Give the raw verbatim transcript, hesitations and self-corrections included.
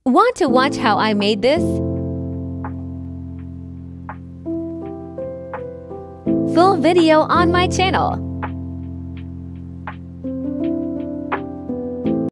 Want to watch how I made this? Full video on my channel.